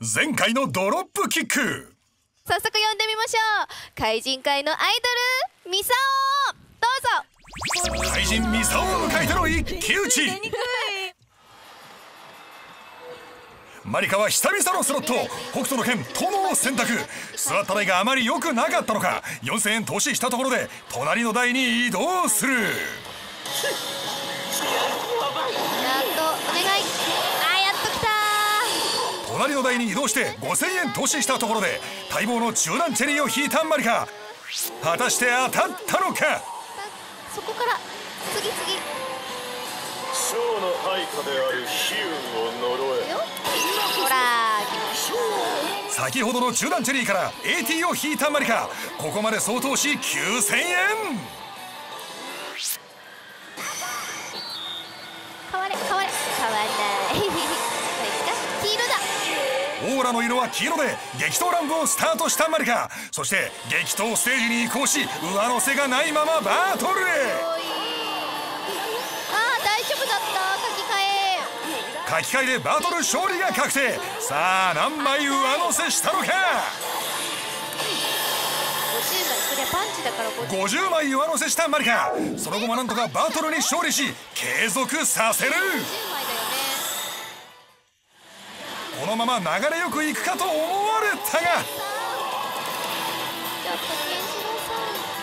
前回のドロップキック。 早速呼んでみましょう。怪人界のアイドルミサオ、どうぞ。 怪人ミサオを迎えての一騎打ち。マリカは久々のスロット北斗の拳友を選択。座った台があまり良くなかったのか4000円投資したところで隣の台に移動する。 やっとお願い。やっと来た。 隣の台に移動して5000円投資したところで待望の中段チェリーを引いたマリカ。果たして当たったのか。 そこから次ショーの配下である悲運を呪え。 ほら先ほどの中段チェリーから AT を引いたマリカ。ここまで総投資9000円。 変われ変われ変わらない黄色だ。 オーラの色は黄色で激闘乱舞をスタートしたマリカ。そして激闘ステージに移行し上乗せがないままバトルへ。 大丈夫だった。書き換え。 書き換えでバトル勝利が確定。さあ何枚上乗せしたのか。 50枚、そりゃパンチだから 50枚上乗せしたマリカ。その後もなんとかバトルに勝利し継続させる。 10枚だよね。 このまま流れよくいくかと思われたが、 ちょっとケンシロウさ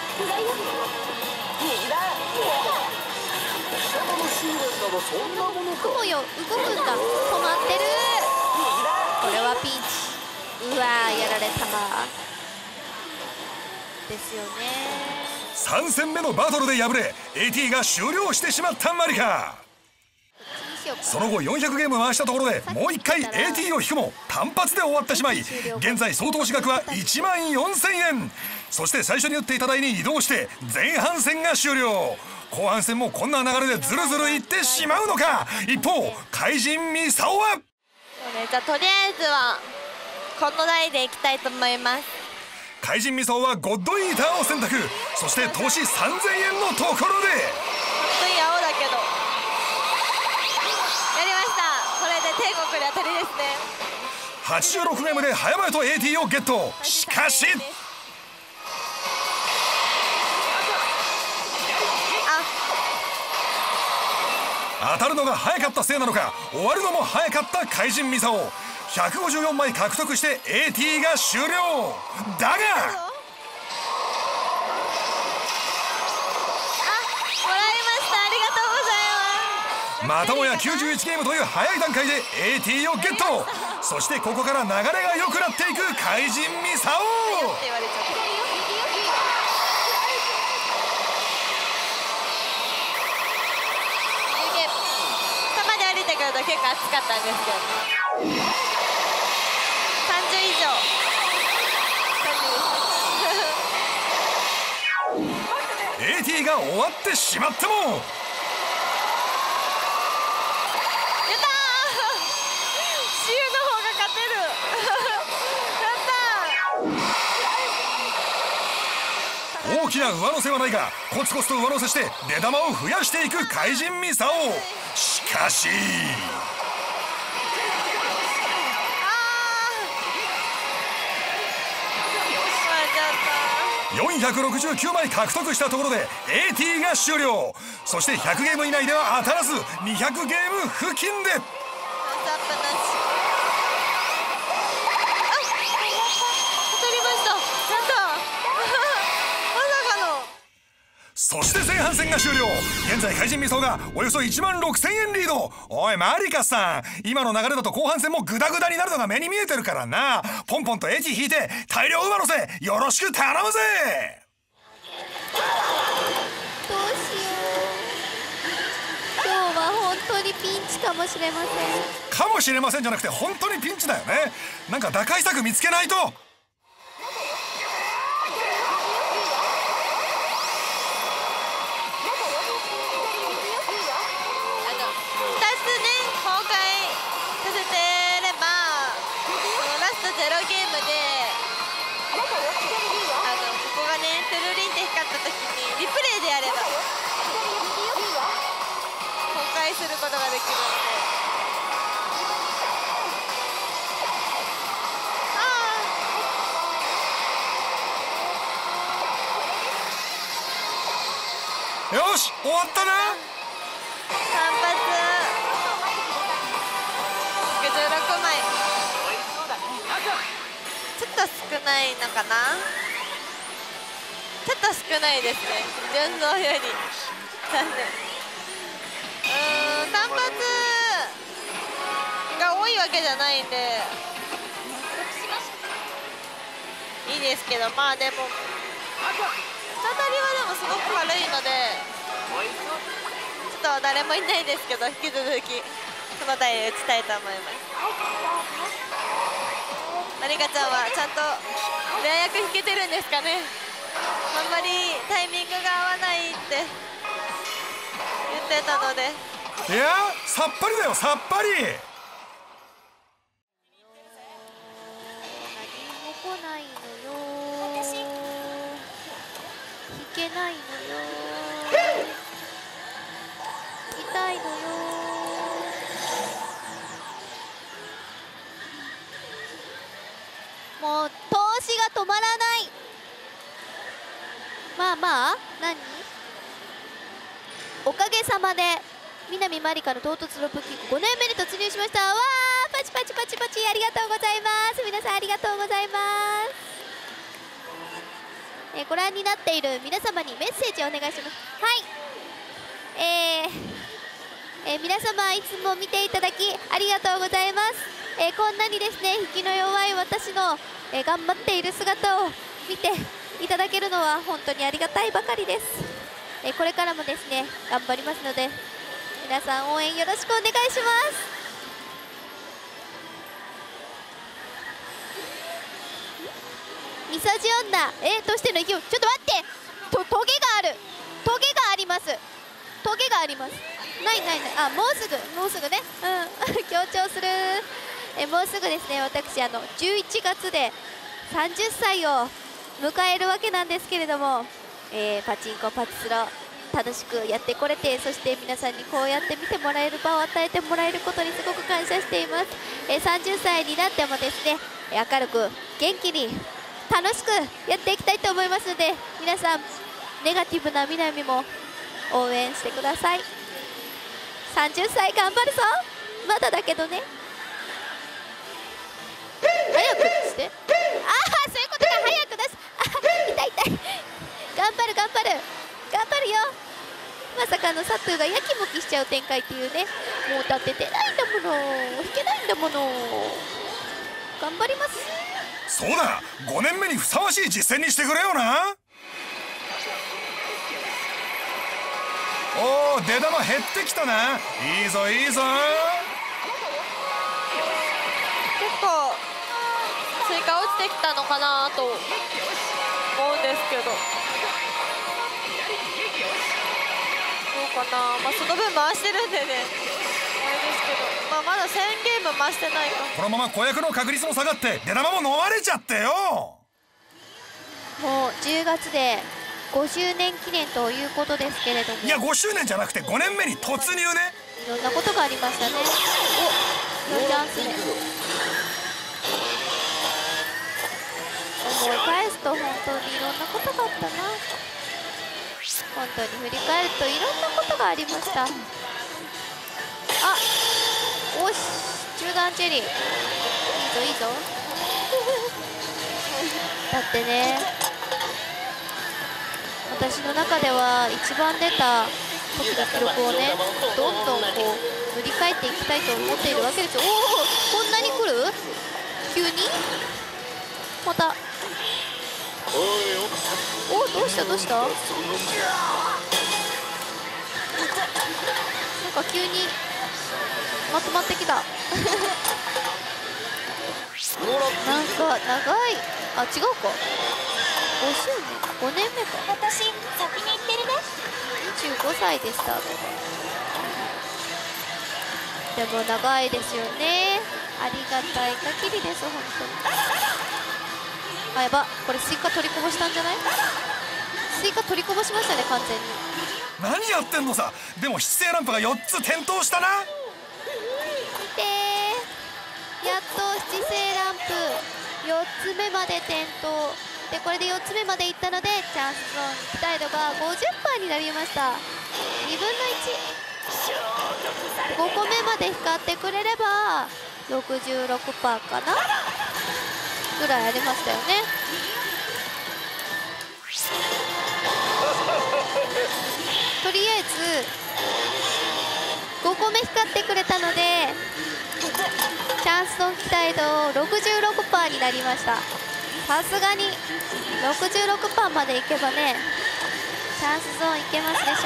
ん。雲よ、動くんだ。止まってる。これはピンチ。うわー、やられたですよね。 3戦目のバトルで敗れ AT が終了してしまったマリカ。その後400ゲーム回したところでもう1回 AT を引くも単発で終わってしまい現在総投資額は1万4000円。そして最初に打っていた台に移動して前半戦が終了。後半戦もこんな流れでズルズルいってしまうのか。一方怪人ミサオはじゃあとりあえずはこの台でいきたいと思います。 怪人ミサオはゴッドイーターを選択。そして投資3000円のところで本当に青だけどやりました。これで天国で当たりですね。 86ゲームで早々と AT をゲット。しかし当たるのが早かったせいなのか終わるのも早かった怪人ミサオ。154枚獲得して AT が終了だがもらいました。ありがとうございます。 またもや91ゲームという早い段階で AT をゲット。そしてここから流れが良くなっていく怪人ミサオ。 って言われちゃった。下まで歩いてくると結構暑かったんですけど、30以上 AT が終わってしまってもやったーシュの方が勝てるやったー。 大きな上乗せはないがコツコツと上乗せして出玉を増やしていく怪人ミサオ。しかし469枚獲得したところで AT が終了。そして100ゲーム以内では当たらず200ゲーム付近でそして前半戦が終了。現在怪人ミサオがおよそ1万6000円リード。おいマリカさん今の流れだと後半戦もグダグダになるのが目に見えてるからな。ポンポンと AT 引いて大量上乗せよろしく頼むぜ。 どうしよう。今日は本当にピンチかもしれません。 かもしれませんじゃなくて本当にピンチだよね。なんか打開策見つけないと。 0ゲームでここがねトゥルリンって光った時にリプレイでやれば公開することができるのでよし終わったな。 単発116枚、ちょっと少ないのかな。ちょっと少ないですね、純増より。残念。単発が多いわけじゃないんでいいですけど、まあでも当たりはでもすごく軽いので、ちょっと誰もいないですけど、引き続きこの台で打ちたいと思います。まりかちゃんはちゃんとレア役引けてるんですかね。あんまりタイミングが合わないって言ってたので。 いやさっぱりだよ、さっぱり。 何も来ないのよ。引けないのよ。痛いのよ。もう投資が止まらない。まあまあ、何？おかげさまで南まりかの唐突ロップキック5年目に突入しました。わー、パチパチパチパチ、ありがとうございます。皆さんありがとうございます。ご覧になっている皆様にメッセージをお願いします。はい、皆様いつも見ていただきありがとうございます。こんなにですね、引きの弱い私の、頑張っている姿を見ていただけるのは本当にありがたいばかりです。これからもですね頑張りますので、皆さん応援よろしくお願いします。みそじ女、としての勢い、ちょっと待って、トゲがある、トゲがあります、トゲがあります。ない、あ、もうすぐね、強調する。もうすぐですね、私11月で30歳を迎えるわけなんですけれども、パチンコパチスロ楽しくやってこれて、そして皆さんにこうやって見てもらえる場を与えてもらえることにすごく感謝しています。30歳になってもですね、明るく元気に楽しくやっていきたいと思いますので、皆さんネガティブな南も応援してください。30歳頑張るぞ、まだだけどね。早く出して、ああそういうことか、早く出す、痛い、頑張るよ。まさかのサトゥがやきもきしちゃう展開っていうね。もうだって出ないんだもの、引けないんだもの。頑張ります。 そうだ、5年目にふさわしい実践にしてくれよな。おお、出玉減ってきたな。いいぞいいぞ。 結構追加落ちてきたのかなと思うんですけど、どうかな。まあその分回してるんでね、あれですけど、まだ1000ゲーム回してないか。 このまま子役の確率も下がって出玉も飲まれちゃってよ。 もう10月で5周年記念ということですけれども、 いや5周年じゃなくて5年目に突入ね。 いろんなことがありましたね。お、いいチャンスで思い返すと本当にいろんなことがあったな。本当に振り返るといろんなことがありました。あ、おし、中段チェリー、いいぞいいぞだってね、私の中では一番出た時の記録をね、どんどんこう塗り替えていきたいと思っているわけですよ。おお、こんなに来る？急にまた、お、どうしたなんか急にまとまってきたなんか長い、あ、違うか、5周年、5年目か。 私先に行ってるね。 25歳でスタートでも長いですよね。ありがたい限りです、本当に。あ、やば、これスイカ取りこぼしたんじゃない？スイカ取りこぼしましたね、完全に。 何やってんのさ。でも七星ランプが4つ点灯したな。 見てー、やっと七星ランプ4つ目まで点灯で、これで4つ目までいっったのでチャンスゾーン期待度が 50% になりました。2分の1、5個目まで光ってくれれば 66% かなぐらいありましたよね。とりあえず5個目光ってくれたのでチャンスゾーン期待度 66% になりました。さすがに 66% までいけばねチャンスゾーンいけますでしょう。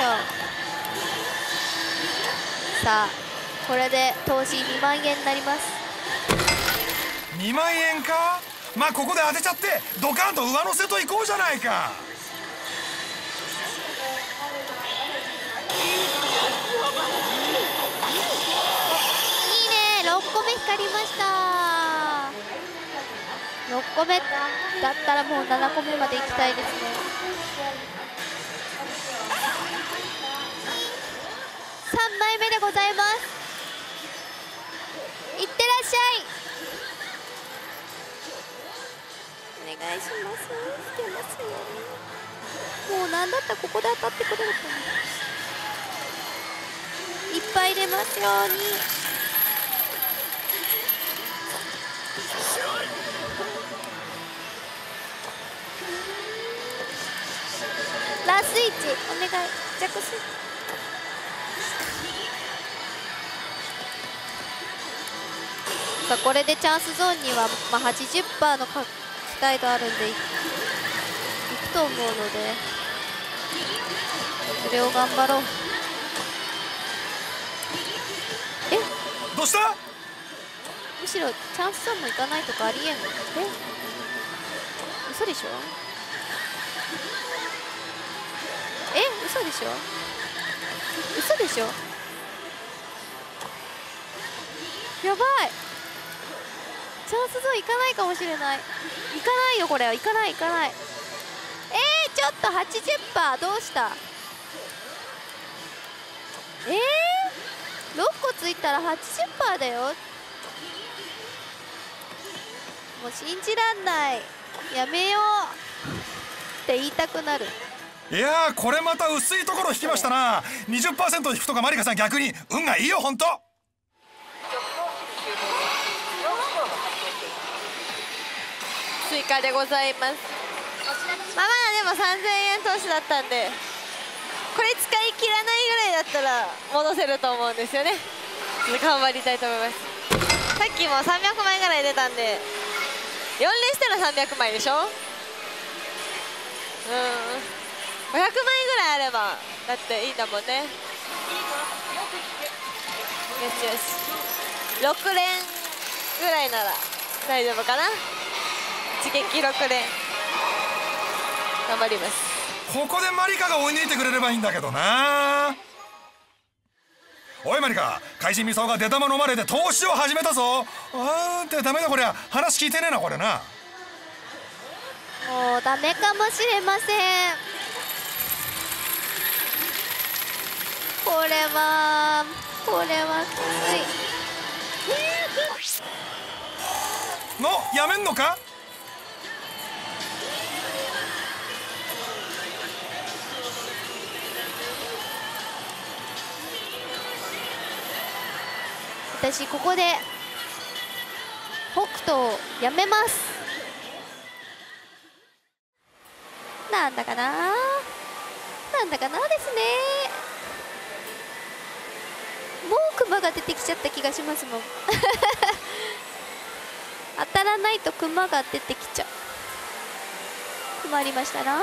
さあこれで投資2万円になります。 2万円か。まあここで当てちゃってドカンと上乗せといこうじゃないか。 いいね、6個目光りました。6個目だったらもう7個目まで行きたいですね。3枚目でございます。いってらっしゃい。お願いします。来てますよ。もうなんだったらここで当たってくれるかな。いっぱい出ますように。ラスイッチお願い。着水。さあこれでチャンスゾーンには、80% の期待度あるんでいくと思うのでそれを頑張ろう。 どうした？ むしろチャンスゾーンもいかないとかありえんの？嘘でしょ？嘘でしょ？嘘でしょ？やばい、チャンスゾーンいかないかもしれない。いかないよこれは。いかないいかない。ちょっと 80% どうした？6個ついたら 80% だよ。もう信じらんない。やめようって言いたくなる。 いやーこれまた薄いところ引きましたな。 20% 引くとかマリカさん逆に運がいいよほんと。 追加でございます。まあまだでも3000円投資だったんでこれ使い切らないぐらいだったら戻せると思うんですよね。ちょっと頑張りたいと思います。さっきも300枚ぐらい出たんで4連しての300枚でしょ。500枚ぐらいあればだっていいんだもんね。よしよし6連ぐらいなら大丈夫かな。一撃6連頑張ります。 ここでマリカが追い抜いてくれればいいんだけどな。おいマリカ、怪人ミサオが出玉飲まれて投資を始めたぞ。ってダメだこりゃ。話聞いてねえなこれな。 もうダメかもしれません。これはきつい。 やめんのか。 私ここで北斗をやめます。なんだかなですね。もうクマが出てきちゃった気がしますもん当たらないとクマが出てきちゃう。困りましたな。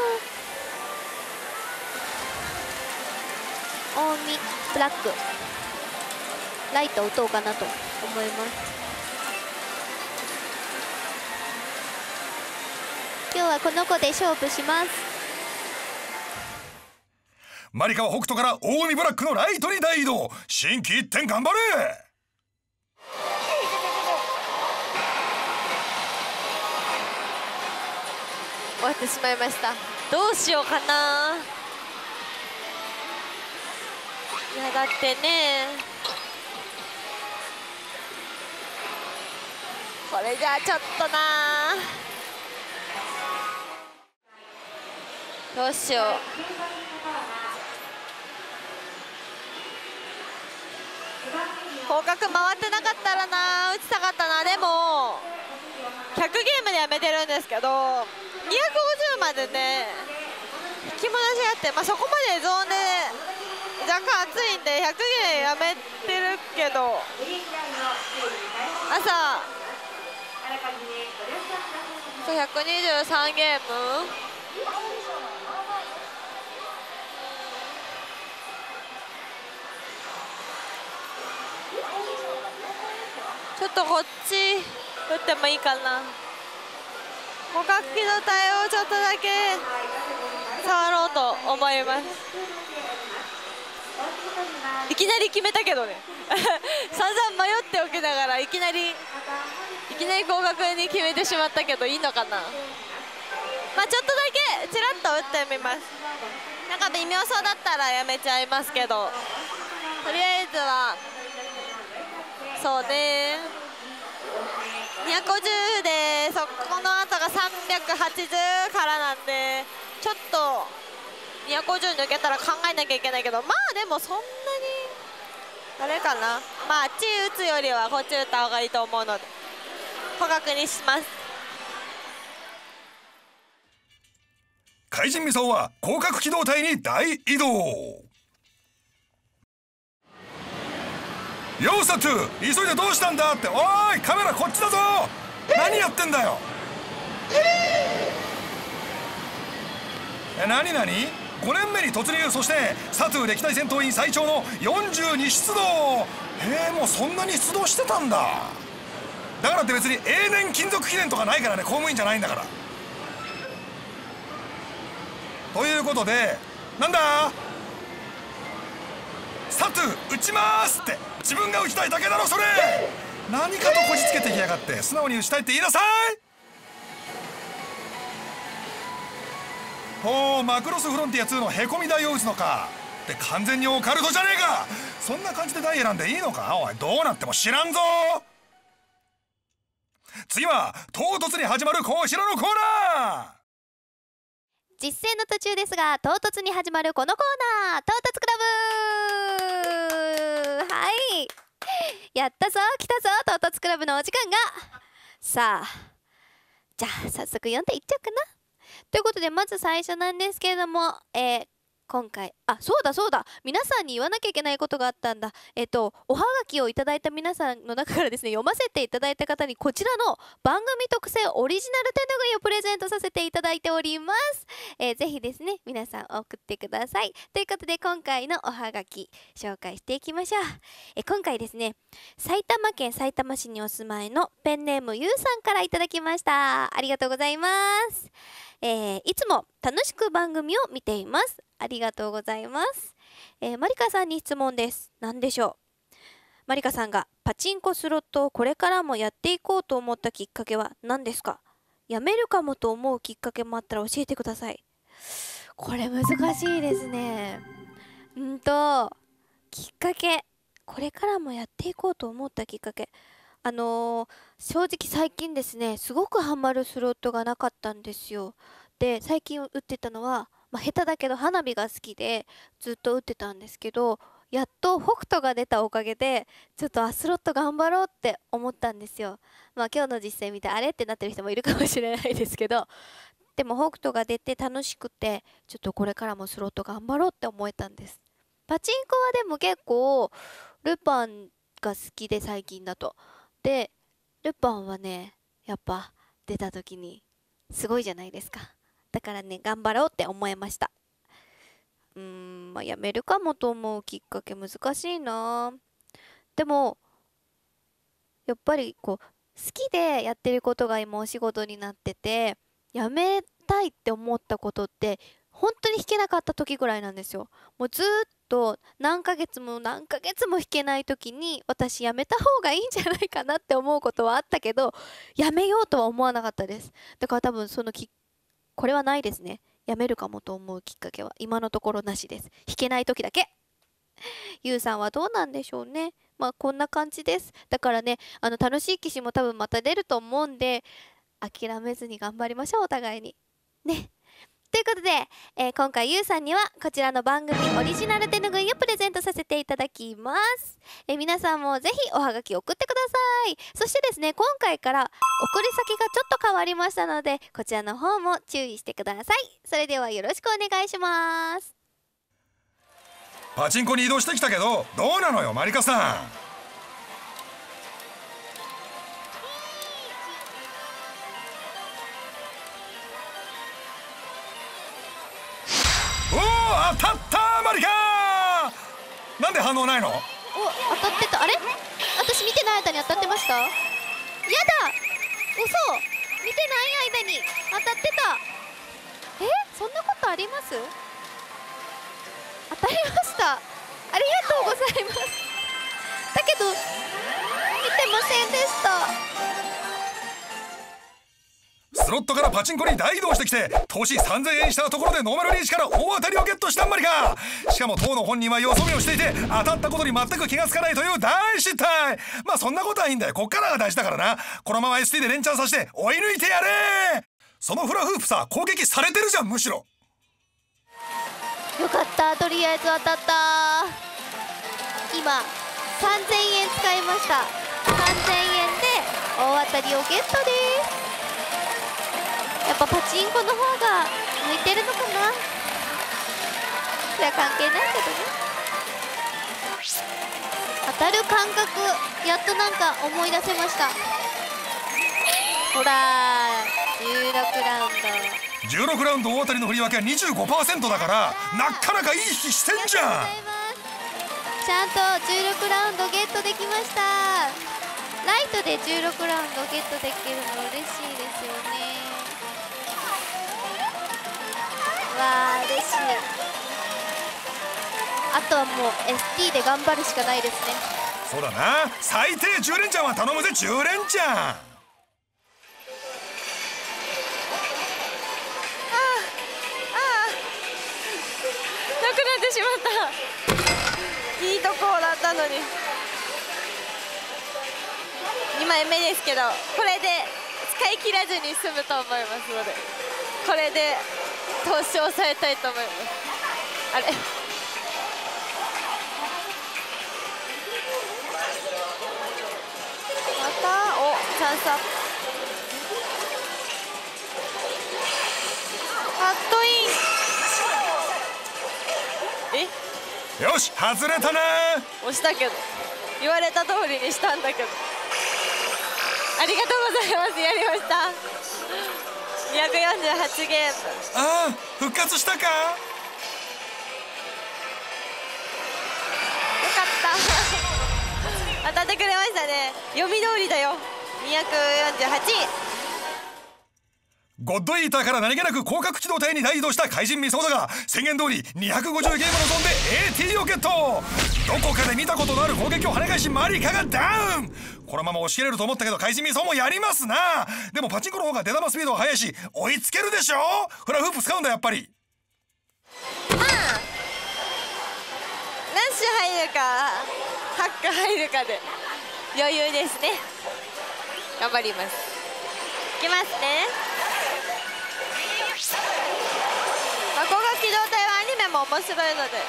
近江ブラックライトを打とうかなと思います。今日はこの子で勝負します。 マリカは北斗から近江ブラックのライトに大移動。心機一転頑張れ。 終わってしまいました。どうしようかな。いやだってねこれじゃあちょっとな。 どうしよう。広角回ってなかったらな、打ちたかったな。でも100ゲームでやめてるんですけど、250までね引き戻しあって、そこまでゾーンで若干暑いんで100ゲームやめてるけど、朝123ゲームちょっとこっち打ってもいいかな。互角機動隊をちょっとだけ触ろうと思います。いきなり決めたけどね散々迷っておきながらいきなり互角に決めてしまったけど、いいのかな。ちょっとだけちらっと打ってみます。なんか微妙そうだったらやめちゃいますけど、とりあえずはそうね、250でそこの後が380からなんで、ちょっと250抜けたら考えなきゃいけないけど、でもそんなにあれかな。あっち打つよりはこっち打った方がいいと思うので互角にします。 怪人ミサオは広角機動隊に大移動。ようサトゥ、急いでどうしたんだって。おーい、カメラこっちだぞ。何やってんだよ。何5年目に突入。そしてサトゥ歴代戦闘員最長の42出動。もうそんなに出動してたんだ。だからって別に永年勤続記念とかないからね、公務員じゃないんだから。ということで、なんだサトゥ撃ちますって自分が撃ちたいだけだろそれ。何かとこじつけてきやがって。素直に撃ちたいって言いなさい。マクロスフロンティア2のへこみ台を撃つのかって、完全にオカルトじゃねえか。そんな感じで台選んでいいのか。おい、どうなっても知らんぞ。次は唐突に始まるこちらのコーナー。 実践の途中ですが、唐突に始まるこのコーナー、唐突クラブ。はい、やったぞ、来たぞ、唐突クラブのお時間が。さあ、じゃあ早速読んでいっちゃおうかな。ということで、まず最初なんですけれども、今回そうだ、皆さんに言わなきゃいけないことがあったんだ。おはがきをいただいた皆さんの中からですね、読ませていただいた方にこちらの番組特製オリジナル手ぬぐいをプレゼントさせていただいております。ぜひですね、皆さん送ってください。ということで、今回のおはがき紹介していきましょう。今回ですね、埼玉県さいたま市にお住まいのペンネームゆうさんからいただきました。ありがとうございます。いつも楽しく番組を見ています。ありがとうございます。マリカさんに質問です。何でしょう。マリカさんがパチンコスロットをこれからもやっていこうと思ったきっかけは何ですか。やめるかもと思うきっかけもあったら教えてください。これ難しいですね。きっかけ、これからもやっていこうと思ったきっかけ、正直最近ですね、すごくハマるスロットがなかったんですよ。で、最近打ってたのは、下手だけど花火が好きでずっと打ってたんですけど、やっと北斗が出たおかげでちょっとスロット頑張ろうって思ったんですよ。今日の実践見てあれってなってる人もいるかもしれないですけど、でも北斗が出て楽しくて、ちょっとこれからもスロット頑張ろうって思えたんです。パチンコはでも結構ルパンが好きで、最近だと。で、ルパンはね、やっぱ出た時にすごいじゃないですか。だからね、頑張ろうって思いました。やめるかもと思うきっかけ難しいな。でもやっぱり好きでやってることが今お仕事になってて、やめたいって思ったことって本当に弾けなかった時ぐらいなんですよ。もうずっと何ヶ月も弾けない時に、私やめた方がいいんじゃないかなって思うことはあったけど、やめようとは思わなかったです。だから多分これはないですね。やめるかもと思うきっかけは今のところなしです。弾けない時だけ。ゆうさんはどうなんでしょうね。こんな感じです。だからね、楽しい棋士も多分また出ると思うんで、諦めずに頑張りましょう、お互いにね。 ということで、今回ゆうさんにはこちらの番組オリジナル手ぬぐいをプレゼントさせていただきます。皆さんもぜひおはがき送ってください。そしてですね、今回から送り先がちょっと変わりましたので、こちらの方も注意してください。それではよろしくお願いします。 パチンコに移動してきたけどどうなのよマリカさん。おお、当たったマリカ。なんで反応ないの？ お、当たってた。あれ、私見てない間に当たってました？やだ、嘘、見てない間に当たってた。そんなことあります？当たりました。ありがとうございます。だけど見てませんでした。 スロットからパチンコに大移動してきて投資3000円したところでノーマルリーチから大当たりをゲットしたんマリカ。しかも当の本人はよそ見をしていて当たったことに全く気がつかないという大失態。まあそんなことはいいんだよ、こっからが大事だからな。このまま ST で連チャンさせて追い抜いてやれ。そのフラフープさ、攻撃されてるじゃん。むしろよかった、とりあえず当たった。今3000円使いました。3000円で大当たりをゲットです。やっぱパチンコの方が向いてるのかな。それは関係ないけどね。当たる感覚、やっとなんか思い出せました。ほら16ラウンド、 16ラウンド大当たりの振り分けは 25% だからなかなかいい引きしてんじゃん。 ちゃんと16ラウンドゲットできました。ライトで16ラウンドゲットできるの嬉しいですよね。わー嬉しい。あとはもう ST で頑張るしかないですね。 そうだな、最低10連チャンは頼むぜ。10連チャン。 なくなってしまった。いいとこだったのに。2枚目ですけどこれで使い切らずに済むと思いますので、これで投資を抑えたいと思います。あれまたチャンスアップ。カットイン。 よし、外れたな。 押したけど言われた通りにしたんだけど、ありがとうございます。やりました。248ゲーム。 ああ、復活したか。よかった当たってくれましたね。読み通りだよ。248。 ゴッドイーターから何気なく広角機動隊に大移動した怪人ミソーダが宣言通り250ゲームのゾーンで AT をゲット。どこかで見たことのある攻撃を跳ね返しマリカがダウン。このまま押し切れると思ったけど怪人ミソもやりますな。でもパチンコの方が出玉スピードは速いし追いつけるでしょ。フラフープ使うんだやっぱり。 ラッシュ入るかハック入るかで余裕ですね。頑張ります。いきますね。広角機動隊はアニメも面白いので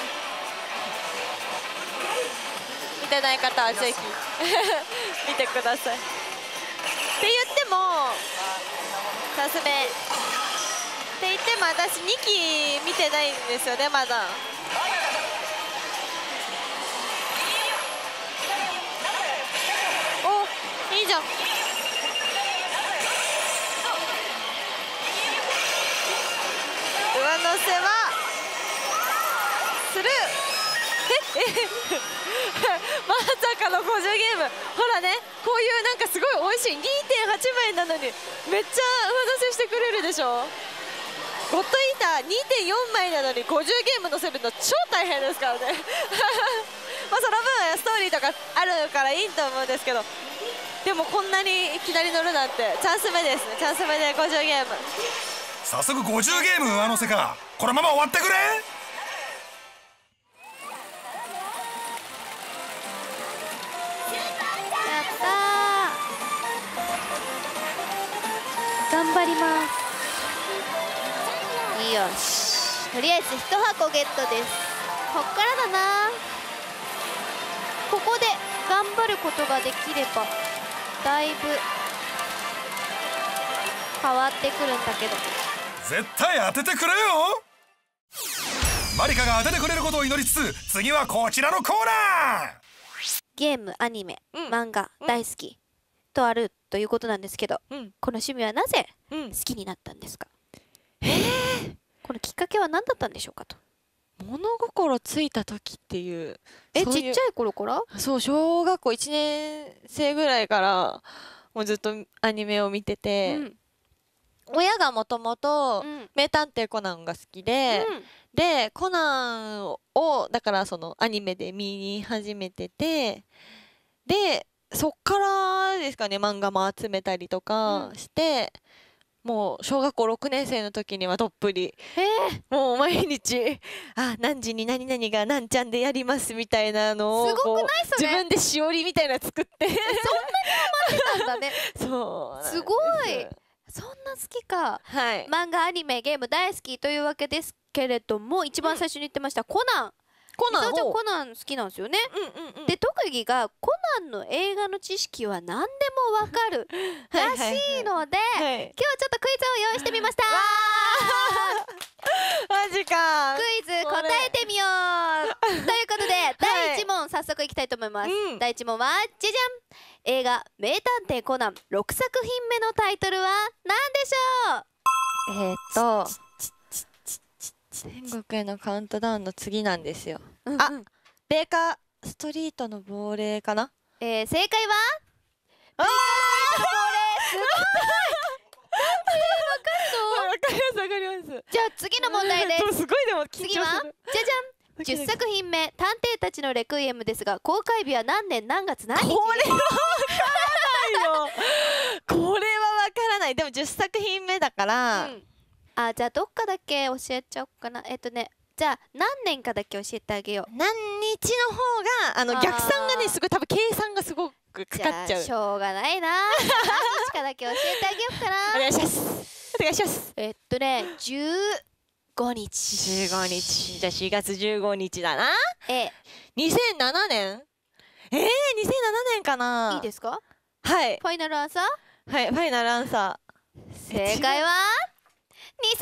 見てない方はぜひ見てください。って言ってもチャンス目って言っても私2期見てないんですよねまだ。お、いいじゃん。上乗せはスルー。まさかの50ゲーム。ほらね、こういうなんかすごい美味しい 2.8 倍なのにめっちゃ上乗せしてくれるでしょ。ゴッドイーター 2.4 枚なのに50ゲーム乗せるの超大変ですからねまあその分ストーリーとかあるからいいと思うんですけど、でもこんなにいきなり乗るなんてチャンス目ですね。チャンス目で50ゲーム。 早速50ゲーム上乗せか。このまま終わってくれ。 やったー、頑張ります。 よし、とりあえず1箱ゲットです。こっからだな。ここで頑張ることができればだいぶ変わってくるんだけど。 絶対当ててくれよ。マリカが当ててくれることを祈りつつ、次はこちらのコーナー。 ゲーム、アニメ、漫画、大好きとあるということなんですけど、この趣味はなぜ好きになったんですか？このきっかけは何だったんでしょうかと。 物心ついた時っていう、 ちっちゃい頃から？ そう、小学校1年生ぐらいからもうずっとアニメを見てて、親がもともと名探偵コナンが好きで、でコナンをだからそのアニメで見始めてて、でそっからですかね、漫画も集めたりとかして、もう小学校6年生の時にはどっぷり、もう毎日何時に何々がなんちゃんでやりますみたいなのをすごくないそれ？ 自分でしおりみたいなの作ってそんなにハマってたんだね。 そうすごい。そんな好きか。 はい、 漫画、アニメ、ゲーム大好きというわけですけれども、一番最初に言ってましたコナン。 コナン、 ちゃんコナン好きなんですよね。で、特技がコナンの映画の知識は何でもわかるらしいので、今日ちょっとクイズを用意してみました。 マジか。 クイズ答えてみようということで、第1問早速いきたいと思います。第1問はじゃじゃん。映画名探偵コナン6作品目のタイトルは何でしょう？ 天国へのカウントダウンの次なんですよ。ベーカーストリートの亡霊かな？ 正解はベーカーストリートの亡霊。すごい。 わかりますわかります。 じゃあ次の問題です。 すごい、でも次はじゃじゃん。10作品目探偵たちのレクイエムですが、公開日は何年何月何日？ これはわからないよ。これはわからない。でも10作品目だから、 じゃあどっかだけ教えちゃおうかな。じゃあ何年かだけ教えてあげよう。 何日の方が逆算がね、すごい多分計算がすごくかかっちゃう。 しょうがないな。何日かだけ教えてあげようかな。 お願いします。お願いします。 15日。 15日。じゃあ4月15日だな。2007年？2007年かな。 いいですか？ はい。 ファイナルアンサー？ はい、ファイナルアンサー。正解は2006年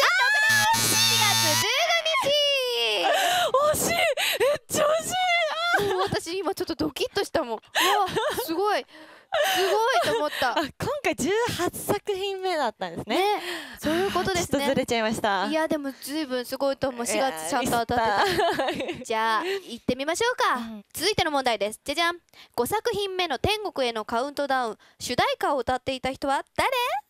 4月15日。惜しい。めっちゃ惜しい。私今ちょっとドキッとしたもん。すごいと思った。 今回18作品目だったんですね。 そういうことですね。 ちょっとずれちゃいました。 いやでもずいぶんすごいと思う。4月ちゃんと当たってた。じゃあ行ってみましょうか。続いての問題です。じゃじゃん。5作品目の天国へのカウントダウン主題歌を歌っていた人は誰？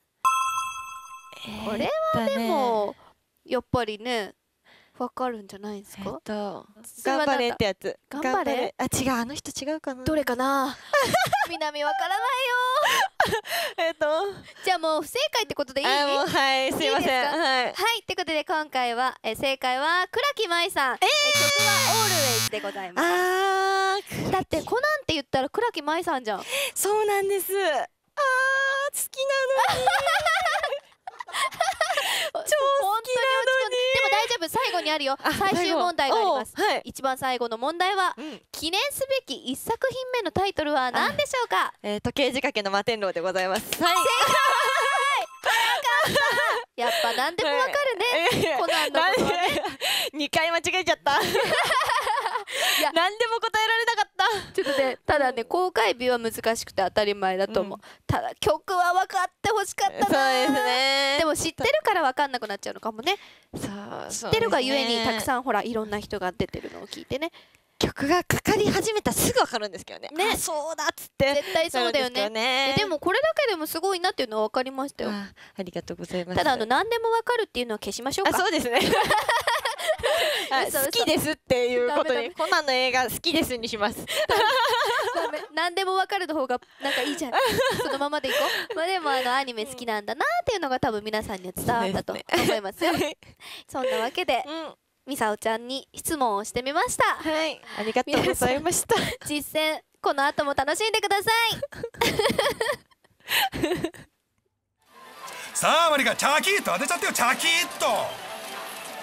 これはでもやっぱりねわかるんじゃないですか？ 頑張れってやつ。 頑張れ。 違う、あの人違うかな。 どれかな。南わからないよ。じゃあもう不正解ってことでいい？ はい、すいません。はい。 ってことで今回は正解は倉木舞さん。曲は Always でございます。だってコナンって言ったら倉木舞さんじゃん。 そうなんです。好きなのに。超好きなのに。 でも大丈夫、最後にあるよ。最終問題があります。一番最後の問題は記念すべき1作品目のタイトルは何でしょうか？ 時計仕掛けの摩天楼でございます。はい。 やっぱ何でもわかるね。コナンのことはね。 2回間違えちゃった。何でも答えられなかった。 ちょっとね、ただね、公開日は難しくて当たり前だと思う。ただ曲は分かってほしかったな。 そうですね。 でも知ってるから分かんなくなっちゃうのかもね。知ってるがゆえにたくさんほらいろんな人が出てるのを聞いてね。 曲がかかり始めたらすぐ分かるんですけどね。ね、そうだっつって絶対そうだよね。でもこれだけでもすごいなっていうのは分かりましたよ。 ありがとうございます。 ただ何でも分かるっていうのは消しましょうか。 そうですね。好きですっていうことに、コナンの映画好きですにします。 何でも分かるの方がなんかいいじゃん。そのままでいこう。でもアニメ好きなんだなっていうのが多分皆さんには伝わったと思いますよ。そんなわけでみさおちゃんに質問をしてみました。 はい、ありがとうございました。 実践この後も楽しんでください。 さあマリカ、チャキッと当てちゃってよ。チャキッと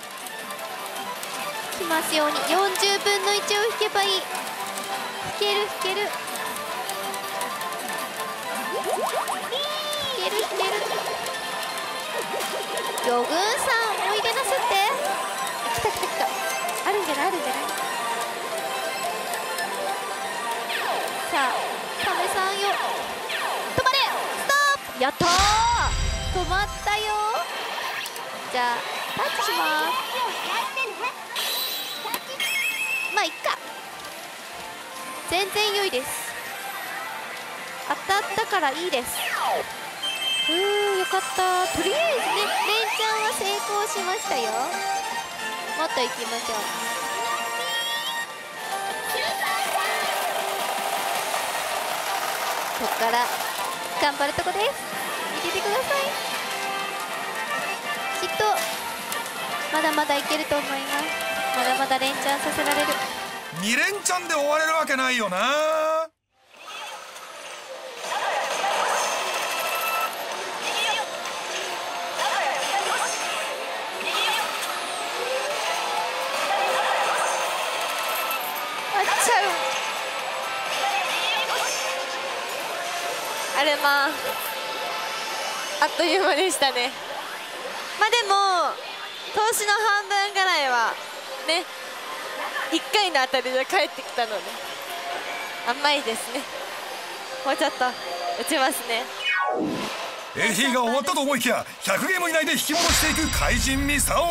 しますように。40分の1を引けばいい。引ける引ける引ける引ける。魚群さんおいでなすって。来た来た来た。あるんじゃないあるんじゃない。さあサメさんよ、止まれ。ストップ。やったー、止まったよ。じゃあタッチします。まあいっか、全然良いです。当たったからいいです。よかった。とりあえずね、レンちゃんは成功しましたよ。もっと行きましょう。ここから頑張るとこです。見ててください。きっとまだまだいけると思います。まだまだ連チャンさせられる。 2連チャンで終われるわけないよな。 あれまああっという間でしたね。まあでも投資の半分ぐらいはね、1回のあたりで帰ってきたので甘いですね。もうちょっと打ちますね。 AT が終わったと思いきや100ゲーム以内で引き戻していく怪人ミサオ。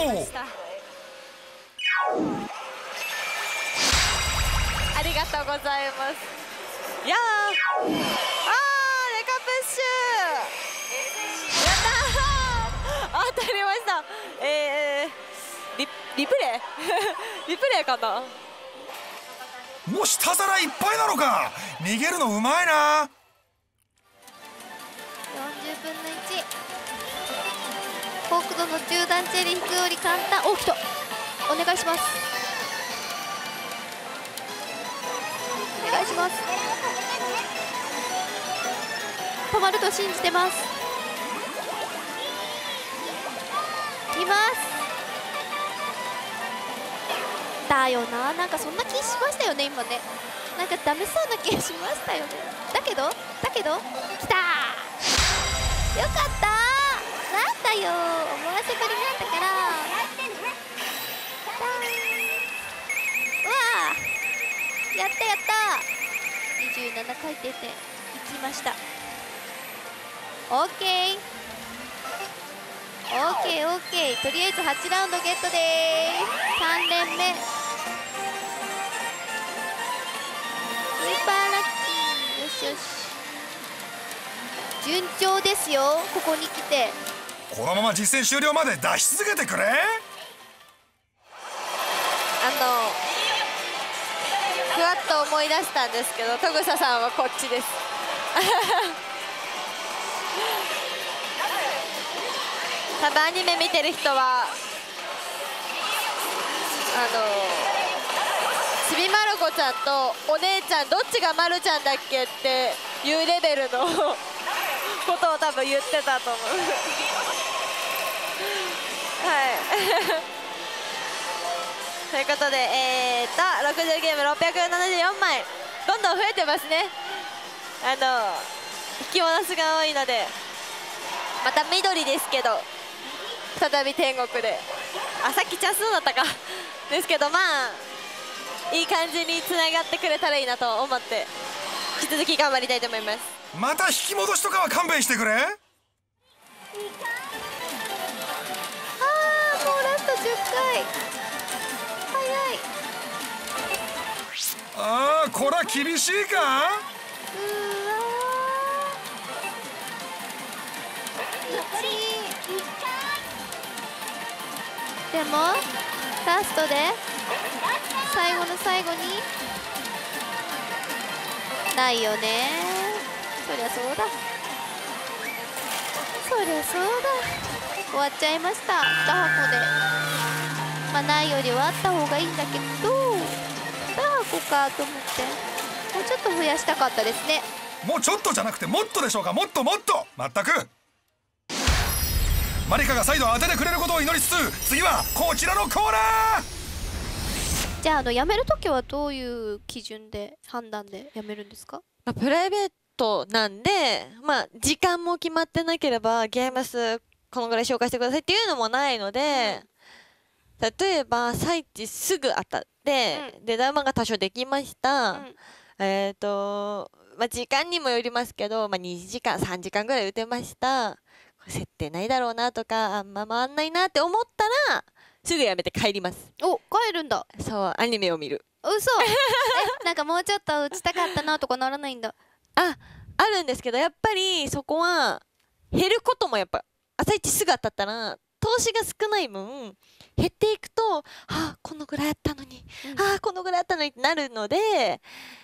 ありがとうございます。いやー、デカプッシュやったー当たりました。リプレイリプレイかな。 もう下皿いっぱいなのか。逃げるのうまいな。 40分の1。北斗の中段チェリー引くより簡単。お、来た。お願いします。お願いします。止まると信じてます。います。だよな、なんかそんな気しましたよね今ね。なんかダメそうな気がしましたよね。だけど来たー。よかったー。なんだよ、思わせぶりなんだから。うわー、やったやった。27回転でいきました。オッケーオッケーオッケー。とりあえず8ラウンドゲットでーす。3連目スーパーラッキー。よしよし、順調ですよ。ここに来てこのまま実戦終了まで出し続けてくれ。 ふわっと思い出したんですけど、トグサさんはこっちです多分アニメ見てる人はちびまる子ちゃんとお姉ちゃんどっちがまるちゃんだっけっていうレベルのことを多分言ってたと思うはいということで60ゲーム674枚どんどん増えてますね。引き戻しが多いのでまた緑ですけど再び天国で、さっきチャンスだったかですけど、まあいい感じにつながってくれたらいいなと思って引き続き頑張りたいと思います。 また引き戻しとかは勘弁してくれ。 もうラスト10回早い。 こら厳しいか。 でもラストで最後の最後にないよね。そりゃそうだそりゃそうだ。終わっちゃいました。2箱でまあないよりはあった方がいいんだけど2箱かと思ってもうちょっと増やしたかったですね。 もうちょっとじゃなくてもっとでしょうか。もっともっと。まったくマリカが再度当ててくれることを祈りつつ、次はこちらのコーナー。 じゃあ辞めるときはどういう基準で判断で辞めるんですか？ まあ、プライベートなんで、まあ、時間も決まってなければゲーム数このぐらい紹介してくださいっていうのもないので、例えば最地すぐ当たって、でダウマが多少できました、まあ、時間にもよりますけど、まあ、2時間3時間ぐらい打てました、設定ないだろうなとかあんま回んないなって思ったらすぐやめて帰ります。 お、帰るんだ。 そうアニメを見る。 嘘なんかもうちょっと打ちたかったなとかならないんだ。 あるんですけどやっぱりそこは減ることもやっぱ朝一すぐ当たったら投資が少ない分減っていくとこのぐらいあったのに、このぐらいあったのにってなるので例え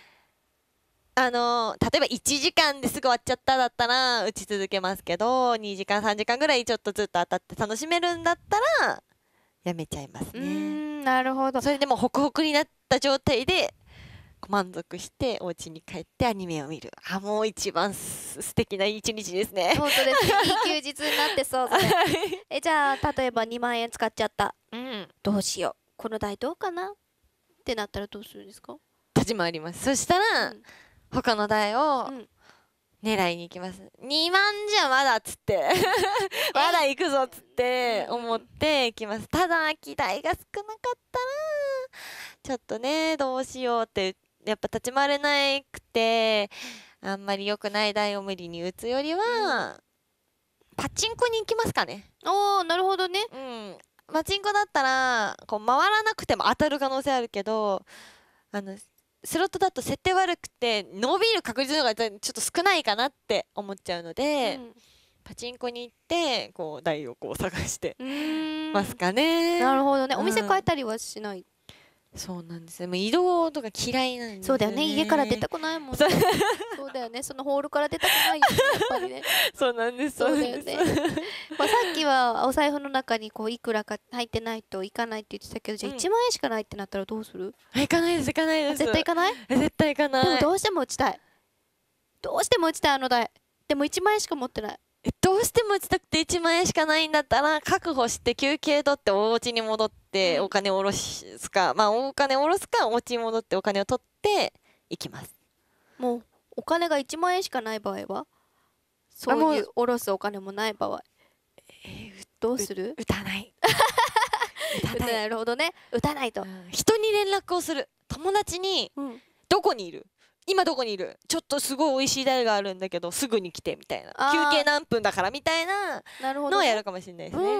ば1時間ですぐ終わっちゃっただったら打ち続けますけど2時間3時間ぐらいちょっとずっと当たって楽しめるんだったらやめちゃいますね。 なるほど。 それでもホクホクになった状態で満足してお家に帰ってアニメを見る。もう一番素敵な一日ですね。 本当ですね。いい休日になってそうですね。じゃあ例えば2万円使っちゃった、どうしよう、この台どうかなってなったらどうするんですか？ 立ち回ります。そしたら、他の台を狙いに行きます。2万じゃまだっつってまだ行くぞっつって思って行きます。ただ空き台が少なかったらちょっとねどうしようってやっぱ立ち回れなくてあんまり良くない台を無理に打つよりは、パチンコに行きますかね。 おー、なるほどね。 パチンコだったらこう回らなくても当たる可能性あるけどスロットだと設定悪くて伸びる確率の方がちょっと少ないかなって思っちゃうので、パチンコに行ってこう台をこう探してますかね。 なるほどね。お店変えたりはしない？ そうなんですね。もう移動とか嫌いなんですよね。 そうだよね。家から出たくないもんね。そうだよね。そのホールから出たくないよね、やっぱりね。 そうなんです。 そうだよね。まあさっきはお財布の中にこういくらか入ってないといかないって言ってたけど、じゃあ1万円しかないってなったらどうする？ 行かないです、行かないです。 絶対行かない？ 絶対行かない。 でもどうしても打ちたい。どうしても打ちたいあの台。でも1万円しか持ってない。 どうしても打ちたくて1万円しかないんだったら確保して休憩取ってお家に戻ってお金を下ろすか、まあお金を下ろすかお家に戻ってお金を取って行きます。 もうお金が1万円しかない場合は、そういう下ろすお金もない場合、どうする？ 打たない。 なるほどね。打たないと。 人に連絡をする。友達にどこにいる？今どこにいる？ちょっとすごい美味しい台があるんだけどすぐに来てみたいな、休憩何分だからみたいなのをやるかもしれないですね。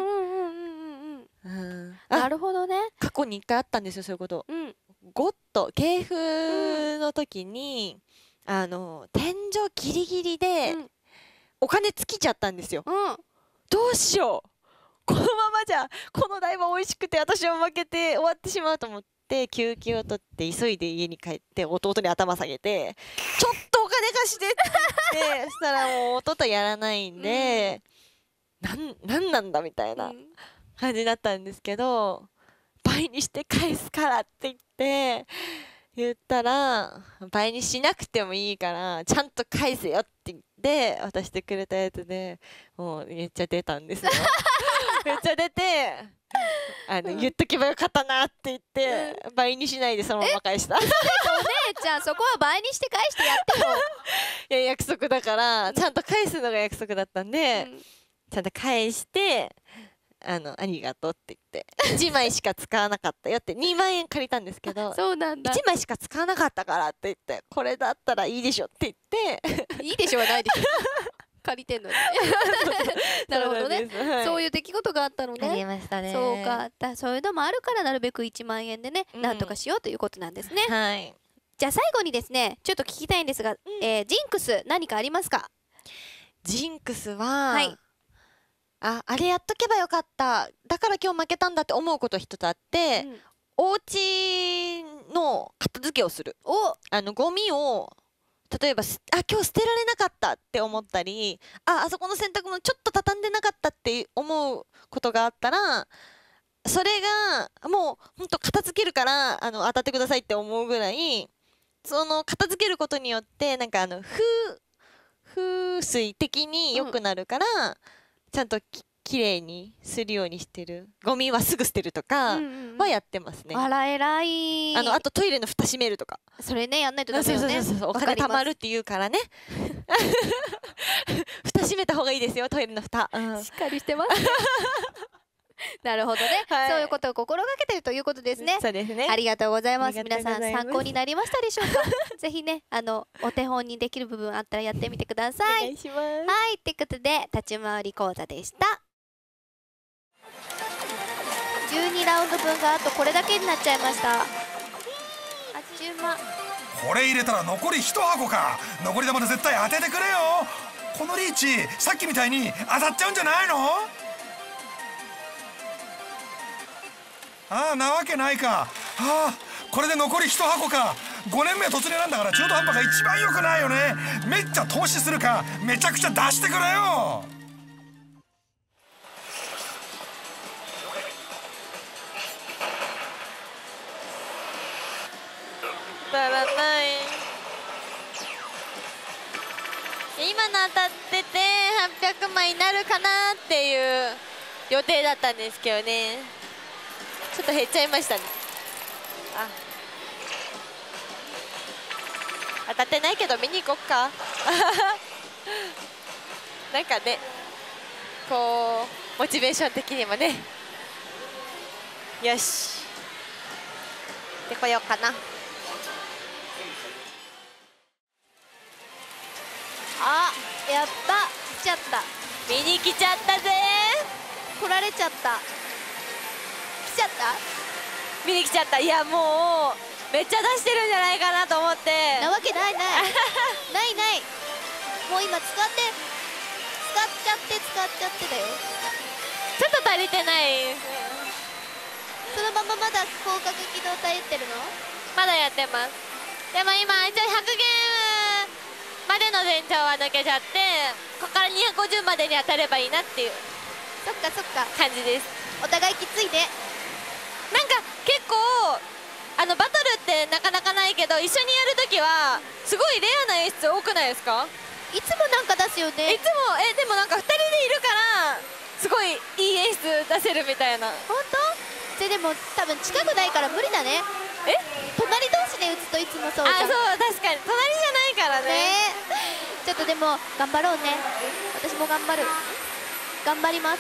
なるほどね。 過去に1回あったんですよ、そういうこと。ゴッド系譜の時に天井ギリギリでお金尽きちゃったんですよ。どうしよう、このままじゃこの台は美味しくて私は負けて終わってしまうと思って、休憩を取って急いで家に帰って弟に頭下げて「ちょっとお金貸して」って言ってそしたらもう弟はやらないんで「なんなんだ」みたいな感じだったんですけど、倍にして返すからって言ったら、倍にしなくてもいいからちゃんと返せよって言って渡してくれたやつで、もうめっちゃ出たんですよ。めっちゃ出て言っとけばよかったなって言って倍にしないでそのまま返した。お姉ちゃんそこは倍にして返してやってよ。 いや約束だからちゃんと返すのが約束だったんで、ちゃんと返してありがとうって言って1枚しか使わなかったよって2万円借りたんですけど、 そうなんだ、 1枚しか使わなかったからって言ってこれだったらいいでしょって言っていいでしょはないでしょ借りてんのになるほどね、そういう出来事があったのね。 ありましたね。 そうか、そういうのもあるからなるべく1万円でね、なんとかしようということなんですね。 はい。 じゃあ最後にですねちょっと聞きたいんですが、ジンクス何かありますか？ ジンクスは、あれやっとけばよかった、だから今日負けたんだって思うこと一つあって、お家の片付けをする。ゴミを例えば今日捨てられなかったって思ったり、あそこの洗濯物ちょっと畳んでなかったって思うことがあったら、それがもうほんと片付けるから当たってくださいって思うぐらい、その片付けることによってなんか風水的に良くなるから、ちゃんとき綺麗にするようにしてる。ゴミはすぐ捨てるとかはやってますね。 あら偉い。 あとトイレの蓋閉めるとか。 それねやんないとダメよね。 お金貯まるって言うからね。蓋閉めた方がいいですよ、トイレの蓋。 しっかりしてます。なるほどね、そういうことを心がけてるということですね。 そうですね。 ありがとうございます。皆さん参考になりましたでしょうか。ぜひねお手本にできる部分あったらやってみてください。 お願いします。 はい、ということで立ち回り講座でした。12ラウンド分があとこれだけになっちゃいました。あっちゅう間。 これ入れたら残り1箱か。残り玉で絶対当ててくれよ。このリーチさっきみたいに当たっちゃうんじゃないの？ああ、なわけないか。ああ、これで残り1箱か。5年目突入なんだから中途半端が一番良くないよね。めっちゃ投資するかめちゃくちゃ出してくれよ。 当たらない。今の当たってて800枚になるかなっていう予定だったんですけどね、ちょっと減っちゃいましたね。当たってないけど見に行こっか。なんかね、こうモチベーション的にもね、よしでこようかな。 あ、やっぱ来ちゃった。 見に来ちゃったぜ。 来られちゃった。来ちゃった。 見に来ちゃった。いやもうめっちゃ出してるんじゃないかなと思って。 なわけないないないない。もう今使っちゃってだよ。 ちょっと足りてない。 そのまままだ広角機動隊打ってるの？ まだやってます。でも今一応100ゲームまでの全長は抜けちゃって、ここから250までに当たればいいなっていうそっかそっか感じです。 お互いきついね。 なんか結構バトルってなかなかないけど、一緒にやるときはすごいレアな演出多くないですか？ いつもなんか出すよね。 いつもでもなんか2人でいるからすごいいい演出出せるみたいな。 本当？でも多分近くないから無理だね。隣同士で打つといつもそうじゃん。 あ、そう確かに隣じゃないからね。 ちょっとでも頑張ろうね。私も頑張る。頑張ります。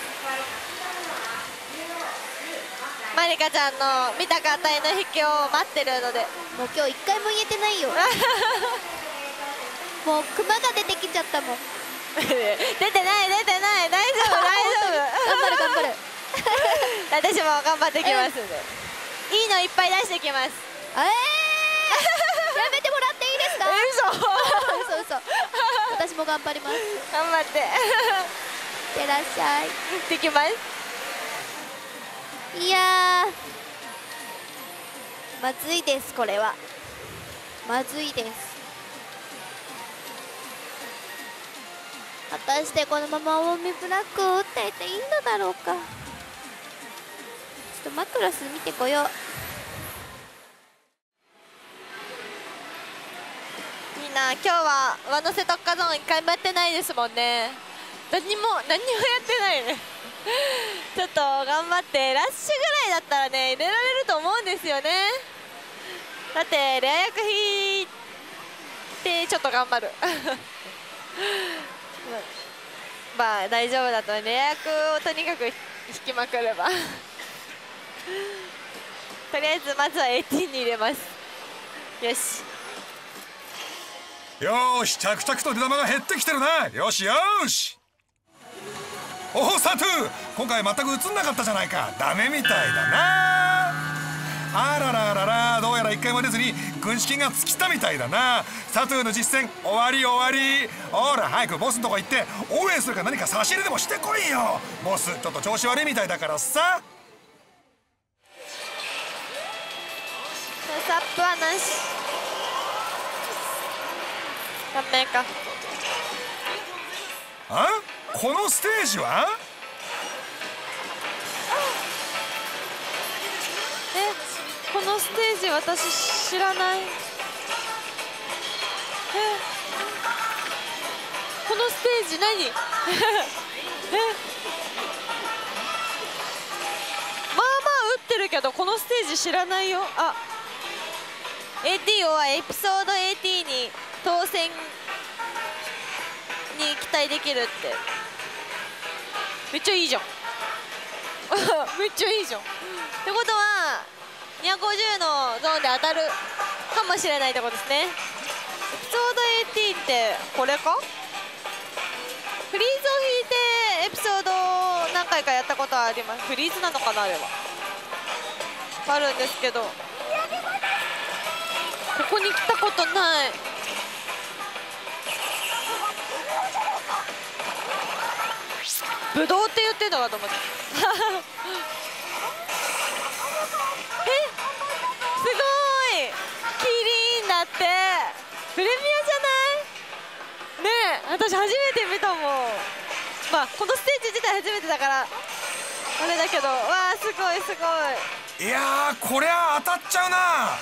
まりかちゃんの見たか値の引きを待ってるので、 もう今日1回も言えてないよ。もうクマが出てきちゃったもん。 出てない大丈夫頑張る頑張る。 私も頑張ってきますんで、いいのいっぱい出してきます。 やめてもらっていいですか？嘘私も頑張ります。 頑張っていってらっしゃい。 行ってきます。 いやーまずいです。これはまずいです。果たしてこのまま大海ブラックを打っていていいのだろうか。ちょっとマクロス見てこよう。 みんな今日は上乗せ特化ゾーン1回もやってないですもんね。何にもやってないね。ちょっと頑張ってラッシュぐらいだったらね入れられると思うんですよね。だってレア役引いてちょっと頑張る。まあ大丈夫だと、レア役をとにかく引きまくれば。とりあえずまずは18に入れます。よしよーし、着々と出玉が減ってきてるな。よしよし。おお、サトゥー、今回全く映んなかったじゃないか。ダメみたいだな。あらららら、どうやら1回も出ずに軍資金が尽きたみたいだな。サトゥーの実戦終わり終わり。ほら早くボスのとこ行って応援するか何か差し入れでもしてこいよ。ボスちょっと調子悪いみたいだからさ。 サップはなし。ダメか。 あ、このステージはこのステージ私知らない。このステージ何？ るけどこのステージ知らないよ。あ、 AT はエピソード AT に当選に期待できるって。めっちゃいいじゃんめっちゃいいじゃん。ってことは250のゾーンで当たるかもしれないってことですね。エピソード AT ってこれか。フリーズを引いてエピソードを何回かやったことはあります。フリーズなのかな、あれは。あるんですけど、ここに来たことない。ブドウって言ってんのかと思ってえ、すごいキリンだって。プレミアじゃないねえ。私初めて見たもん。まあこのステージ自体初めてだからあれだけど、わあすごいすごい。 いやー、こりゃ当たっちゃうな。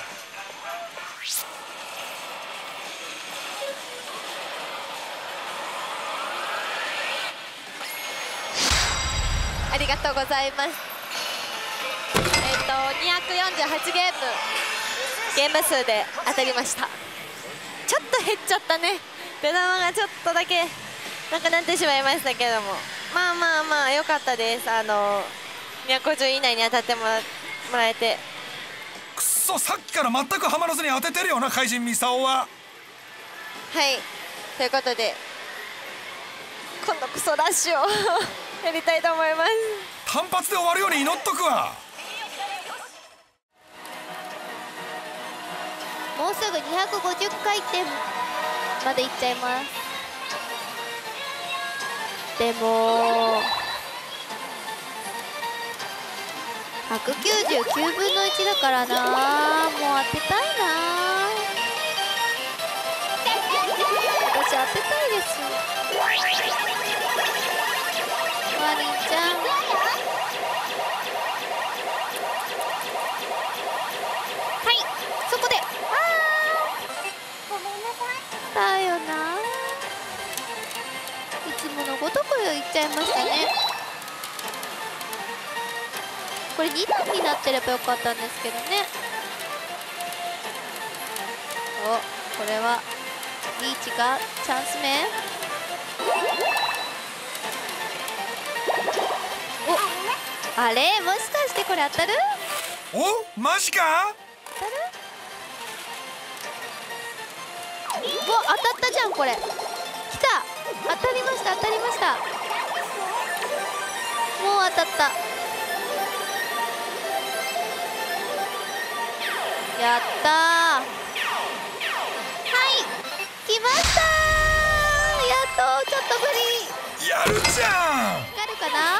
ありがとうございます。248ゲーム数で当たりました。ちょっと減っちゃったね。出玉がちょっとだけなくなってしまいましたけども、まあまあまあ良かったです。250以内に当たってもらえて。 くっそ、さっきから全くハマらずに当ててるよな、怪人ミサオは。 はい、ということで今度クソラッシュをやりたいと思います。 単発で終わるように祈っとくわ。 もうすぐ250回転までいっちゃいます。でも199分の1だからな、もう当てたいな。私当てたいです。マリンちゃん、はい、そこで、だよな、いつものごとくいっちゃいましたね。これ2段になってればよかったんですけどね。お、これはリーチがチャンス目。お、あれ、もしかしてこれ当たる？ お、マジか。 当たる？うわ、当たったじゃん、これ。来た、当たりました、当たりました。もう当たった。やったー。はい、来ましたー。やっとちょっとぶり。 やるじゃん。 光るかな。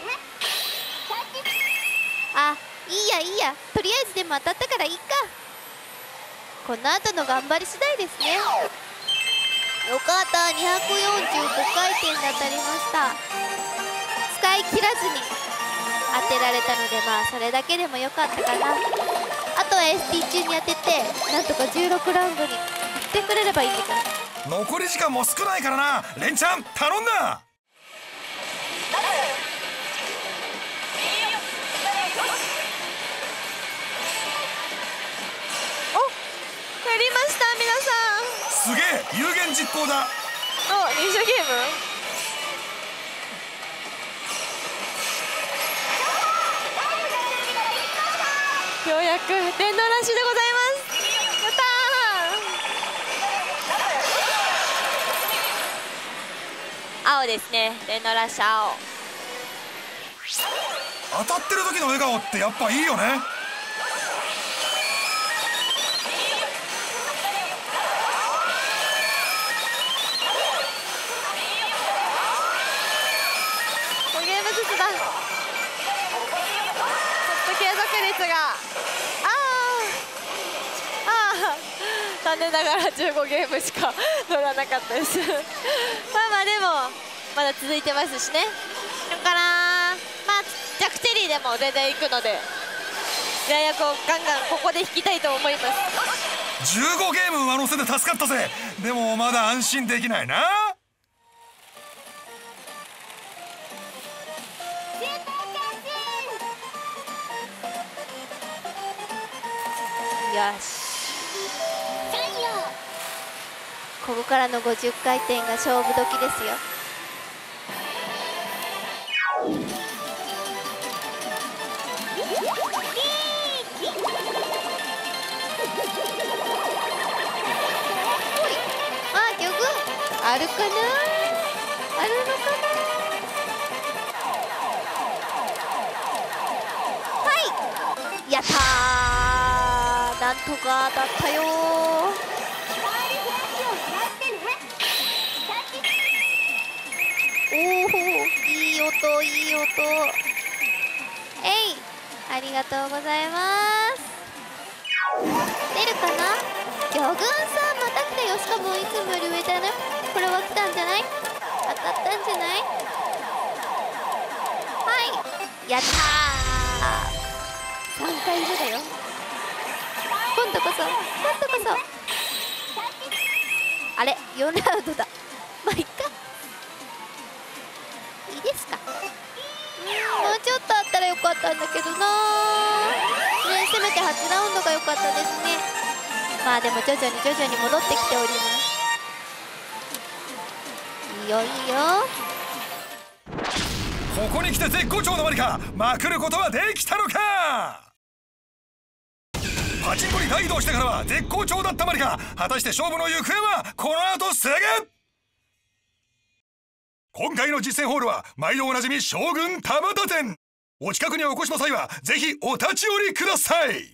あ、いいやいいや、とりあえずでも当たったからいいか。この後の頑張り次第ですね。よかった、245回転で当たりました。使い切らずに当てられたので、まあそれだけでもよかったかな。あとは ST 中に当てて、なんとか16ラウンドに行ってくれればいいんだけど。 残り時間も少ないからな、レンちゃん頼んだ。 やりました、皆さん。 すげえ、有言実行だ。 お、忍者ゲーム。ようやく電動ラッシュでございます。やったー。青ですね、電動ラッシュ青。 当たってる時の笑顔ってやっぱいいよね。 5ゲームずつだ。ちょっと継続率が残念ながら15ゲームしか乗らなかったですまあまあでもまだ続いてますしね。だからまあジャックチェリーでも全然行くので、ややこうガンガンここで引きたいと思います。 15ゲーム上乗せで助かったぜ。でもまだ安心できないな。 し、ここからの50回転が勝負時ですよ。あ、魚群あるかな、あるのかな。はい、やったー、なんとか当たったよー。おお、いい音、いい音。えい、ありがとうございます。出るかな。魚群さん、また来たよ。しかもいつもより上だね。これは来たんじゃない、当たったんじゃない。はい、やったー、3回目だよ。今度こそ、今度こそ。あれ、4ラウンドだ。まあいっか、いいですか。もうちょっとあったらよかったんだけどなー、ね、せめて8ラウンドが良かったですね。まあでも徐々に徐々に戻ってきております。いいよいいよ。 ここに来て絶好調のマリカ、まくることはできたのか。パチンコに大移動してからは絶好調だったマリカ、果たして勝負の行方はこの後すぐ。今回の実践ホールは毎度おなじみ将軍田端店。お近くにお越しの際はぜひお立ち寄りください。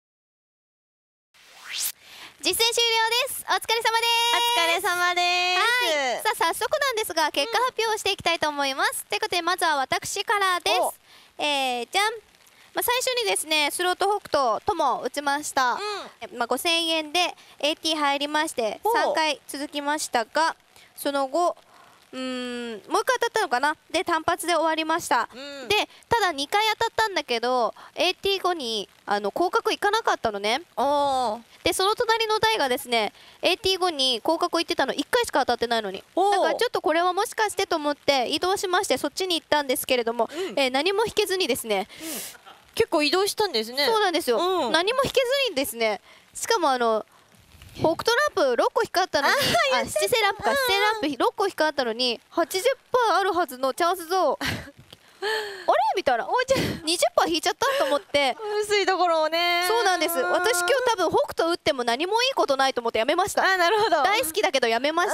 実践終了です。お疲れ様です。 お疲れ様です。 はい、さあ早速なんですが結果発表をしていきたいと思います。ということでまずは私からです。じゃん、最初にですねスロット北斗とも打ちました。5000円で AT 入りまして3回続きましたが、その後もう1回当たったのかな。で単発で終わりました。でただ2回当たったんだけど AT 後に降格いかなかったのね。でその隣の台がですね AT 後に降格いってたの1回しか当たってないのに、だからちょっとこれはもしかしてと思って移動しましてそっちに行ったんですけれども、何も引けずにですね、 結構移動したんですね。 そうなんですよ、何も引けずにですね、しかも北斗ランプ6個光ったのに七星ランプか、七星ランプ6個光ったのに 80% あるはずのチャンスゾーンあれみたいな、20% 引いちゃったと思って薄いところをね。 そうなんです。私今日多分北斗打っても何もいいことないと思ってやめました。 なるほど。 大好きだけどやめました。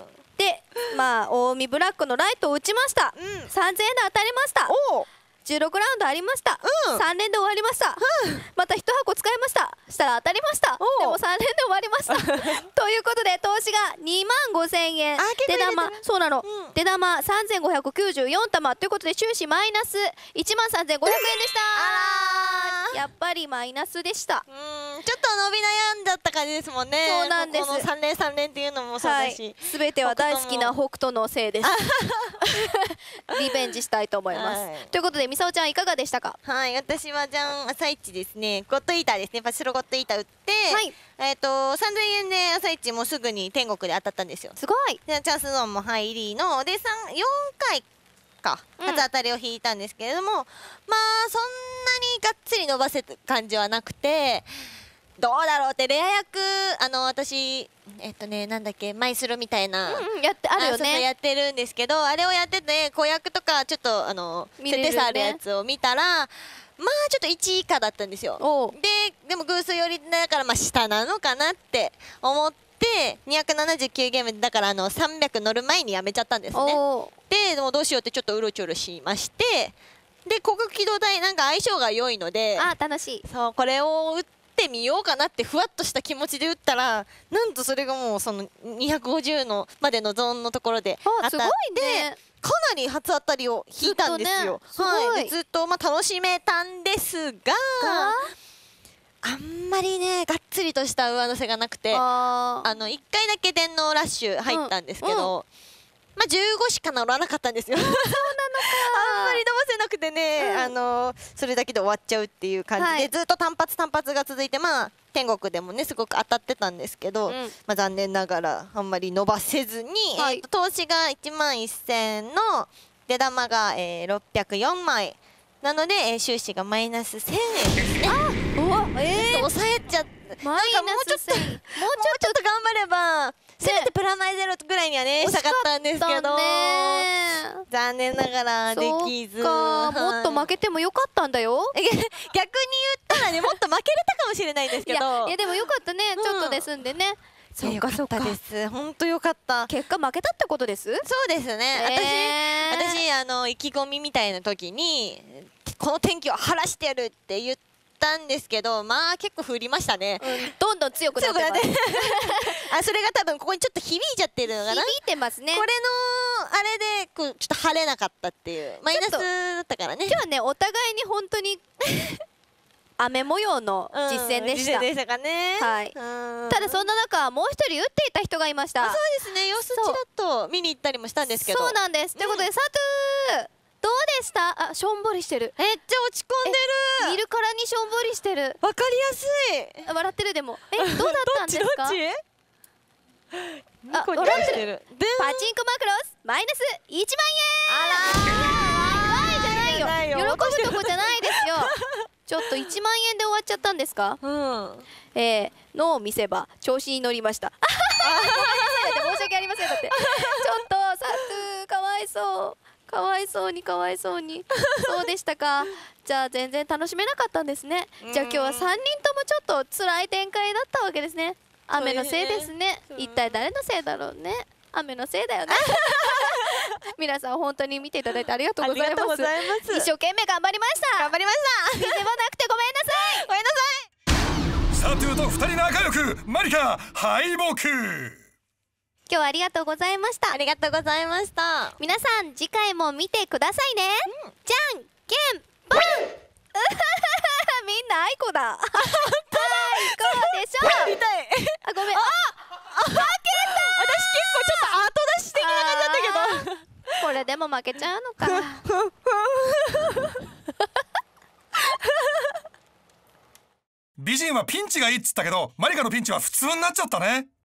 でまあ近江ブラックのライトを打ちました。3000円で当たりました。16ラウンドありました。3連で終わりました。また1箱使いました。したら当たりました。でも3連で終わりました。ということで投資が25000円。出玉、そうなの。出玉3594玉ということで収支マイナス13500円でした。やっぱりマイナスでした。 ちょっと伸び悩んじゃった感じですもんね。 そうなんです。 この3連3連っていうのもそうだし、 全ては大好きな北斗のせいです。リベンジしたいと思います。ということでみさおちゃんいかがでしたか。 はい、私はじゃん朝一ですね、ゴッドイーターですね、パチスロゴッドイーター打って、3000円で朝一もうすぐに天国で当たったんですよ。 すごい。 でチャンスゾーンも入りので4回か初当たりを引いたんですけれども、まあそんなにがっつり伸ばせた感じはなくて、どうだろうってレア役私なんだっけマイスロみたいなやってあるよね。 やってるんですけど、あれをやってて子役とかちょっと設定差あるやつを見たらまあちょっと1位以下だったんですよ。でも偶数寄りだからまあ下なのかなって思って279ゲームだから300乗る前にやめちゃったんですね。でもうどうしようってちょっとうろちょろしまして、で広角機動隊なんか相性が良いので、 楽しい。 そうこれを打ってみようかなってふわっとした気持ちで打ったら、なんとそれがもうその250のまでのゾーンのところで当たって、かなり初当たりを引いたんですよ。ずっと楽しめたんですが、あんまりねがっつりとした上乗せがなくて、1回だけ電脳ラッシュ入ったんですけど、まあ15しか乗らなかったんですよ。そうなのか。あんまり伸ばせなくてね、それだけで終わっちゃうっていう感じで、ずっと単発が続いて、まあ天国でもねすごく当たってたんですけど、まあ残念ながらあんまり伸ばせずに、投資が1万1000円の出玉が604枚なので、収支がマイナス1000円ですね。 抑えちゃって、 マイナスもうちょっと 1000、もうもうちょっと頑張ればせめてプラマイゼロぐらいにはねしたかったんですけど、残念ながらできず。 もっと負けてもよかったんだよ。 逆に言ったらね、もっと負けれたかもしれないんですけど、 いやでもよかったね、ちょっとで済んでね。そうかそうかです。 本当よかった。 結果負けたってことです。 そうですね。私意気込みみたいな時にこの天気を晴らしてやるって言ったんですけど、まあ結構降りましたね。 どんどん強くなってます。 あ、それが多分ここにちょっと響いちゃってるのかな。 響いてますね。 これのあれでこうちょっと晴れなかったっていうマイナスだったからね。 今日はね、お互いに本当に雨模様の実戦でした。 でしたかね。 はい。ただそんな中、もう一人打っていた人がいました。 そうですね。様子ちらっと見に行ったりもしたんですけど。 そうなんです。ということで、サトゥーどうでした？あ、しょんぼりしてる。 めっちゃ落ち込んでる。 見るからにしょんぼりしてる。 わかりやすい。 笑ってるでも。どうだったんですか？ どっち？ あ、笑ってる。パチンコマクロスマイナス1万円。じゃないよ。喜ぶとこじゃないですよ。ちょっと1万円で終わっちゃったんですか？のを見せば調子に乗りました。申し訳ありません。だってちょっとサトゥーかわいそう。かわいそうにかわいそうに。そうでしたか。じゃあ全然楽しめなかったんですね。じゃあ今日は3人ともちょっと辛い展開だったわけですね。雨のせいですね。一体誰のせいだろうね。雨のせいだよね。皆さん本当に見ていただいてありがとうございます。一生懸命頑張りました。頑張りました。見てもなくてごめんなさい。ごめんなさい。 サトゥーと2人仲良く、マリカ敗北。 今日はありがとうございました。 ありがとうございました。 皆さん次回も見てくださいね。じゃんけんぽん。みんなあいこだ。あいこでしょ。痛い。あ、ごめん。あ、負けた。私結構ちょっと後出し的な感じだったけど。これでも負けちゃうのか。 美人はピンチがいいっつったけど、マリカのピンチは普通になっちゃったね。